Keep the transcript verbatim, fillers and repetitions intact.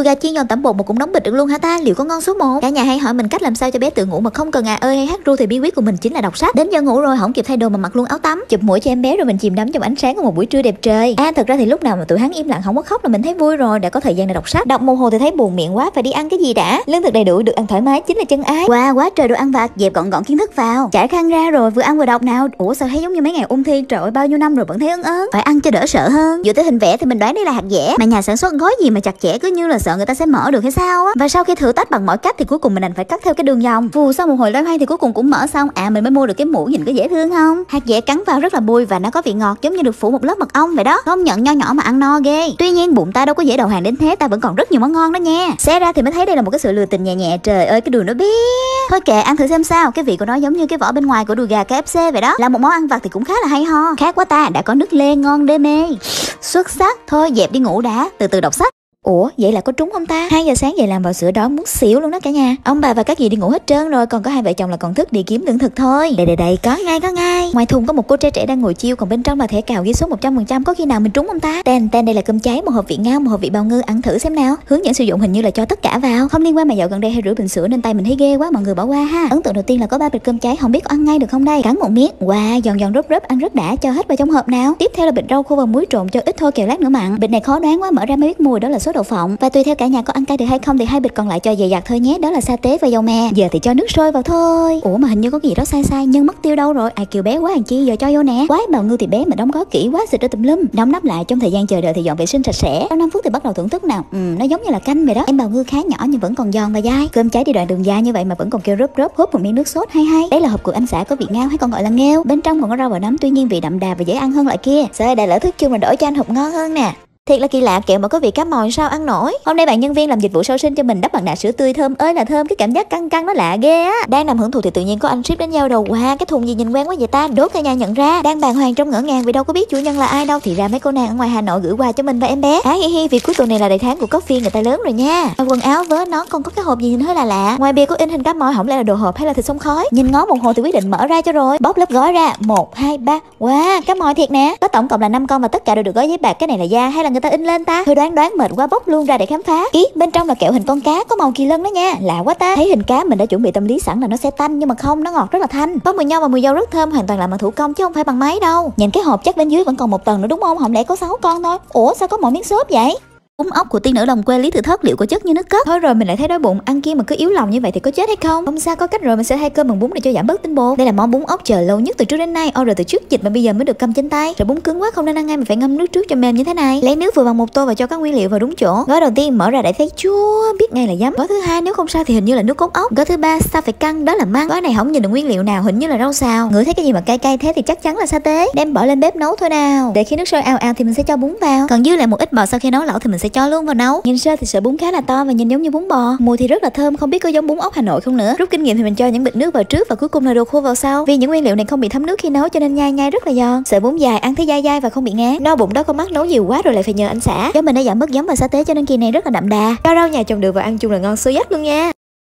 Đùi gà chiên giòn tẩm bột mà cũng nóng bịch được luôn hả ta? Liệu có ngon số một? Cả nhà hay hỏi mình cách làm sao cho bé tự ngủ mà không cần à ơi hay hát ru, thì bí quyết của mình chính là đọc sách. Đến giờ ngủ rồi không kịp thay đồ mà mặc luôn áo tắm, chụp mũi cho em bé rồi mình chìm đắm trong ánh sáng của một buổi trưa đẹp trời. À thật ra thì lúc nào mà tụi hắn im lặng không có khóc là mình thấy vui rồi, đã có thời gian để đọc sách. Đọc một hồi thì thấy buồn miệng quá, phải đi ăn cái gì đã. Lương thực đầy đủ, được ăn thoải mái chính là chân ái. Wow, quá trời đồ ăn vặt, dẹp gọn gọn kiến thức vào. Trải khăn ra rồi vừa ăn vừa đọc nào. Ủa sao thấy giống như mấy ngày ôn thi, trời ơi bao nhiêu năm rồi vẫn thấy ớn ớn. Phải ăn cho đỡ sợ hơn. Dựa tới hình vẽ thì mình đoán đây là hạt dẻ, mà nhà sản xuất gói gì mà chặt chẽ, cứ như là sợ người ta sẽ mở được hay sao á. Và sau khi thử tách bằng mọi cách thì cuối cùng mình đành phải cắt theo cái đường vòng. Vù sau một hồi loay hoay thì cuối cùng cũng mở xong. À mình mới mua được cái muỗng, nhìn có dễ thương không? Hạt dẻ cắn vào rất là bùi và nó có vị ngọt giống như được phủ một lớp mật ong vậy đó. Công nhận nho nhỏ mà ăn no ghê. Tuy nhiên bụng ta đâu có dễ đầu hàng đến thế, ta vẫn còn rất nhiều món ngon đó nha. Xé ra thì mới thấy đây là một cái sự lừa tình nhẹ nhẹ. Trời ơi cái đường nó bé. Thôi kệ, ăn thử xem sao. Cái vị của nó giống như cái vỏ bên ngoài của đùi gà ca ép xê vậy đó. Là một món ăn vặt thì cũng khá là hay ho. Khác quá ta, đã có nước lê ngon đê mê. Xuất sắc. Thôi dẹp đi ngủ đã, từ từ đọc sách. Ủa vậy là có trúng không ta? Hai giờ sáng dậy làm vào sữa đói muốn xỉu luôn đó cả nhà. Ông bà và các dì đi ngủ hết trơn rồi, còn có hai vợ chồng là còn thức đi kiếm lương thực thôi. Đây đây đây, có ngay có ngay. Ngoài thùng có một cô trai trẻ đang ngồi chiêu, còn bên trong là thẻ cào ghi số một trăm phần trăm. Có khi nào mình trúng không ta? Tên tên đây là cơm cháy, một hộp vị ngao, một hộp vị bào ngư, ăn thử xem nào. Hướng dẫn sử dụng hình như là cho tất cả vào. Không liên quan mà dạo gần đây hay rửa bình sữa nên tay mình thấy ghê quá, mọi người bỏ qua ha. Ấn tượng đầu tiên là có ba bịch cơm cháy, không biết có ăn ngay được không đây. Cắn một miếng, wow, giòn giòn rúp rúp, ăn rất đã, cho hết vào trong hộp nào. Tiếp theo là bịch rau khô và muối trộn cho ít thôi kẻo lát nữa mặn. Bịch này khó đoán quá, mở ra mới biết mùi, đó là sốt đậu phộng. Và tùy theo cả nhà có ăn cay được hay không thì hai bịch còn lại cho dày dặt thôi nhé, đó là sa tế và dầu mè. Giờ thì cho nước sôi vào thôi. Ủa mà hình như có cái gì đó sai sai, nhưng mất tiêu đâu rồi? Ai kêu bé quá hàng chi, giờ cho vô nè. Quái bào ngư thì bé mà đóng gói kỹ quá, xịt ra tùm lum. Đóng nắp lại, trong thời gian chờ đợi thì dọn vệ sinh sạch sẽ. Sau năm phút thì bắt đầu thưởng thức nào. Ừ, nó giống như là canh vậy đó. Em bào ngư khá nhỏ nhưng vẫn còn giòn và dai. Cơm cháy đi đoạn đường dài như vậy mà vẫn còn kêu rớp rớp, húp một miếng nước sốt hay hay. Đây là hộp của anh xã có vị ngao hay còn gọi là nghêu. Bên trong còn có rau và nấm, tuy nhiên vị đậm đà và dễ ăn hơn loại kia. Trời, đã lỡ thức chưa mà đổi cho anh hộp ngon hơn nè. Thiệt là kỳ lạ, kẹo mà có vị cá mòi sao ăn nổi. Hôm nay bạn nhân viên làm dịch vụ sau sinh cho mình đắp bằng nạ sữa tươi thơm ơi là thơm, cái cảm giác căng căng nó lạ ghê á. Đang nằm hưởng thụ thì tự nhiên có anh ship đến giao đầu. Wow, cái thùng gì nhìn quen quá vậy ta. Đốt cả nhà nhận ra. Đang bàng hoàng trong ngỡ ngàng vì đâu có biết chủ nhân là ai đâu, thì ra mấy cô nàng ở ngoài Hà Nội gửi quà cho mình và em bé. Á hi hi, vì cuối tuần này là đầy tháng của coffee, người ta lớn rồi nha. Quần áo vớ nón còn có cái hộp gì nhìn hơi là lạ. Ngoài bìa có in hình cá mòi, không lẽ là đồ hộp hay là thịt xông khói. Nhìn ngó một hồi thì quyết định mở ra cho rồi. Bóc lớp gói ra, một hai ba. Wow, cá mòi thiệt nè. Có tổng cộng là năm con và tất cả đều được gói giấy bạc. Cái này là da hay là người ta in lên ta? Thôi đoán đoán mệt quá, bóc luôn ra để khám phá. Ý, bên trong là kẹo hình con cá có màu kỳ lân đó nha, lạ quá ta. Thấy hình cá mình đã chuẩn bị tâm lý sẵn là nó sẽ tanh, nhưng mà không, nó ngọt rất là thanh. Có mùi nho và mùi dâu rất thơm, hoàn toàn làm bằng thủ công chứ không phải bằng máy đâu. Nhìn cái hộp chắc bên dưới vẫn còn một tầng nữa đúng không? Không lẽ có sáu con thôi? Ủa sao có mỗi miếng xốp vậy? Bún ốc của tiên nữ đồng quê Lý Tự Thất liệu có chất như nước cất. Thôi rồi mình lại thấy đói bụng, ăn kia mà cứ yếu lòng như vậy thì có chết hay không? Không sao, có cách rồi, mình sẽ thay cơm bằng bún để cho giảm bớt tinh bột. Đây là món bún ốc chờ lâu nhất từ trước đến nay, order từ trước dịch mà bây giờ mới được cầm trên tay. Rồi bún cứng quá không nên ăn ngay, mình phải ngâm nước trước cho mềm như thế này. Lấy nước vừa bằng một tô và cho các nguyên liệu vào đúng chỗ. Gói đầu tiên mở ra để thấy chua, biết ngay là giấm. Gói thứ hai nếu không sao thì hình như là nước cốt ốc. Gói thứ ba sao phải căng, đó là măng. Gói này không nhìn được nguyên liệu nào, hình như là rau xào. Ngửi thấy cái gì mà cay cay thế thì chắc chắn là sa tế. Đem bỏ lên bếp nấu thôi nào. Để khi nước sôi ào ào thì mình sẽ cho bún vào. Còn dư lại một ít bò sau khi nấu lẩu thì mình sẽ cho luôn vào nấu. Nhìn sơ thì sợi bún khá là to và nhìn giống như bún bò. Mùi thì rất là thơm, không biết có giống bún ốc Hà Nội không nữa. Rút kinh nghiệm thì mình cho những bịch nước vào trước và cuối cùng là đồ khô vào sau. Vì những nguyên liệu này không bị thấm nước khi nấu cho nên nhai nhai rất là giòn. Sợi bún dài ăn thấy dai dai và không bị ngán. No bụng đó con mắt nấu nhiều quá rồi lại phải nhờ anh xã. Do mình đã giảm bớt giấm và sa tế cho nên kỳ này rất là đậm đà. Rau rau nhà trồng được và ăn chung là ngon xôi dắt luôn nha.